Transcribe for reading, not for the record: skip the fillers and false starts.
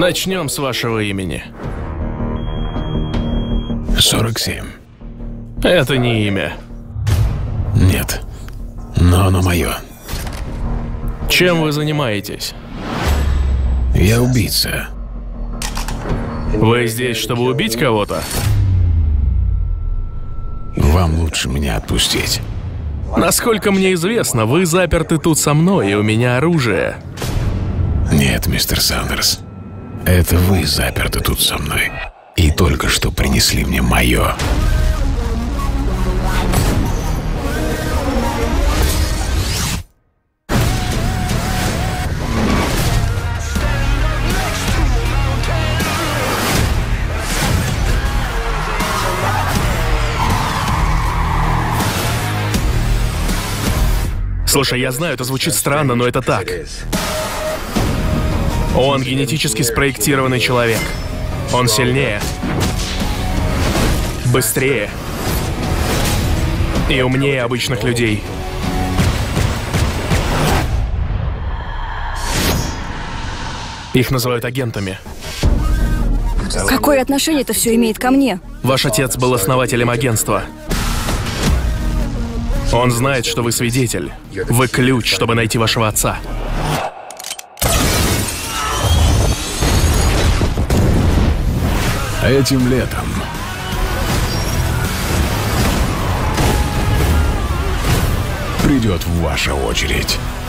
Начнем с вашего имени. 47. Это не имя. Нет, но оно мое. Чем вы занимаетесь? Я убийца. Вы здесь, чтобы убить кого-то? Вам лучше меня отпустить. Насколько мне известно, вы заперты тут со мной, и у меня оружие. Нет, мистер Сандерс. Это вы заперты тут со мной. И только что принесли мне мое. Слушай, я знаю, это звучит странно, но это так. Он генетически спроектированный человек. Он сильнее, быстрее и умнее обычных людей. Их называют агентами. Какое отношение это все имеет ко мне? Ваш отец был основателем агентства. Он знает, что вы свидетель. Вы ключ, чтобы найти вашего отца. Этим летом придет ваша очередь.